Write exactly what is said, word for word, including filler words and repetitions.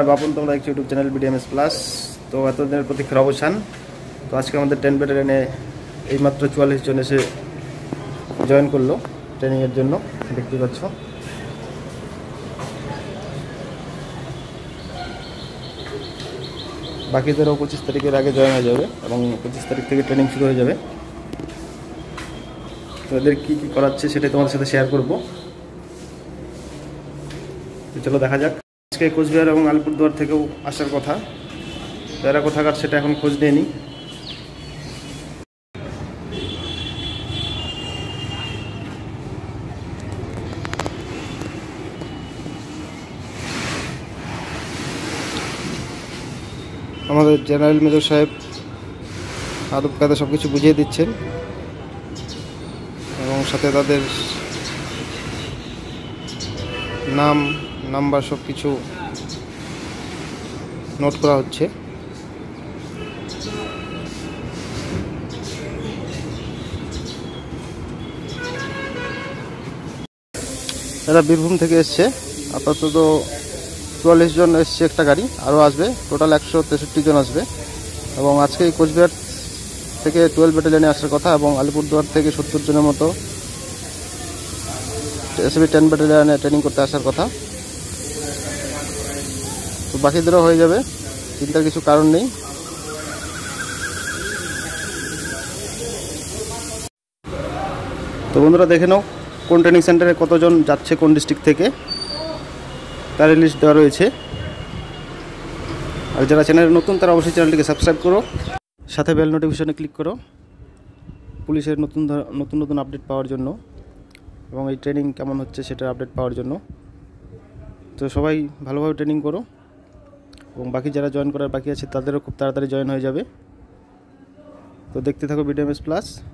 আমি বাপন, তোমরা দেখছো ইউটিউব চ্যানেল বিডিএমএস প্লাস। তো এতদিনের প্রতীক্ষার অবসান। তো আজকে আমাদের টেন ব্যাটালিয়নে এইমাত্র চুয়াল্লিশ জন এসে জয়েন করলো ট্রেনিংয়ের জন্য, দেখতে পাচ্ছ। বাকিদেরও পঁচিশ তারিখের আগে জয়েন হয়ে যাবে এবং পঁচিশ তারিখ থেকে ট্রেনিং শুরু হয়ে যাবে। তো এদের কী কী করাচ্ছে সেটাই তোমাদের সাথে শেয়ার করবো। চলো দেখা যাক। আজকে কোচবিহার এবং আলিপুরদুয়ার থেকেও আসার কথা, এরা কোথাকার সেটা এখন খোঁজ নিয়ে নিই। আমাদের জেনারেল মেজর সাহেব আদব কায়দা সব কিছু বুঝিয়ে দিচ্ছেন এবং সাথে তাদের নাম নাম্বার সব কিছু নোট করা হচ্ছে। এরা বীরভূম থেকে এসছে। আপাতত চুয়াল্লিশ জন এসছে একটা গাড়ি, আরও আসবে, টোটাল একশো তেষট্টি জন আসবে। এবং আজকে কোচবিহার থেকে টুয়েলভ ব্যাটালিয়নে আসার কথা এবং আলিপুরদুয়ার থেকে সত্তর জনের মতো এসবি টেন ব্যাটালিয়নে ট্রেনিং করতে আসার কথা। তো বাকিদেরও হয়ে যাবে, চিন্তার কিছু কারণ নেই। তো বন্ধুরা দেখে নাও কোন ট্রেনিং সেন্টারে কতজন যাচ্ছে কোন ডিস্ট্রিক্ট থেকে, তার লিস্ট দেওয়া রয়েছে। আর যারা চ্যানেলে নতুন তারা অবশ্যই চ্যানেলটিকে সাবস্ক্রাইব করো, সাথে বেল নোটিফিকেশনে ক্লিক করো পুলিশের নতুন নতুন নতুন আপডেট পাওয়ার জন্য এবং এই ট্রেনিং কেমন হচ্ছে সেটার আপডেট পাওয়ার জন্য। তো সবাই ভালোভাবে ট্রেনিং করো এবং বাকি যারা জয়েন করার বাকি আছে তাদেরও খুব তাড়াতাড়ি জয়েন হয়ে যাবে। তো দেখতে থাকো বিডিএমএস প্লাস।